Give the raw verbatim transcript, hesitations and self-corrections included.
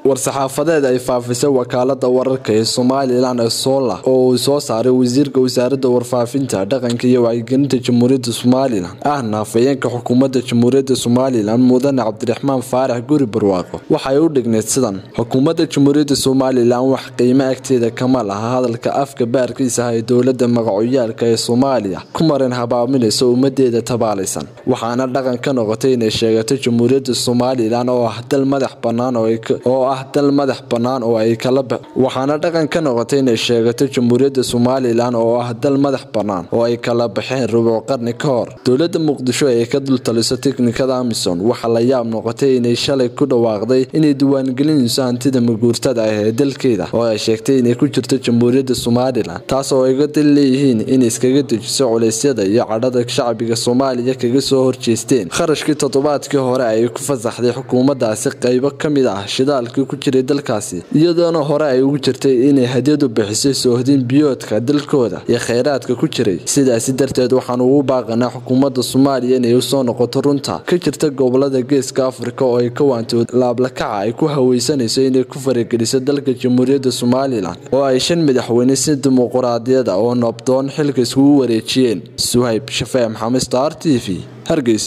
war-saxaafadeed ay faafisay wakaalada wararka ee Somaliland ee Sola oo uu soo saaray wasiirka wasaaradda warfaafinta dhaqanka iyo wacyigelinta Jamhuuriyadda Somaliland ahna afayeenka xukuumadda Jamhuuriyadda Somaliland Mudane Cabdiraxmaan Faarax Guri Barwaaqo waxay u dhigneed sidan xukuumadda Jamhuuriyadda Somaliland wax qiimo agteeda kama laha hadalka afka baarkiisa ay dawladda magacyaalka ee Soomaaliya ku marin habaaminayso ummadeeda tabaalaysan waxaana dhaqan ka noqotay inay sheegato Jamhuuriyadda Somaliland oo ah dal madax bannaan oo ah dal madax bannaan oo ay kala waxaana dhaqan ka noqotay inay sheegato Jamhuuriyadda Somaliland oo ah dal madax bannaan oo ay kala baxeen rubuc qarni ka hor dawladda Muqdisho ee ka dul taliso tiknikada Amazon waxa la yaab noqotay inay shalay ku dhawaaqday inay diiwaan gelinayso hantida maguurtada ah ee dalkeeda oo ay sheegtay inay ku jirto Jamhuuriyadda Somaliland taas oo ay ka leeyihiin in iskaga dejiso culeysyada iyo cadhada shacbiga Soomaaliya kaga soo horjeesteen kharashkii toddobaadkii hore ay ku fasaxday xukuumaddaasi qaybo kamid ah shidaalkii ku jiray dalkaasi iyadoo hore ay ugu jirtay inay hadiyad u bixisay soohdin biyoodka dalkooda iyo kheyraadka ku jiray sidaas darteed waxaan ugu baaqanaa xukuumadda Soomaaliya inay u soo noqoto runta ka jirta gobolada Geeska Afrika oo ay ka waanto laablakaca ay ku haweysanayso inay ku farageliso dalka Jamhuuriyadda Somaliland oo ay shan madaxweyne si dimuqraadiyad ah oo nabdoon xilka isku wareejiyeen Suhayb Shafee Maxamed Star T V Hargeysa.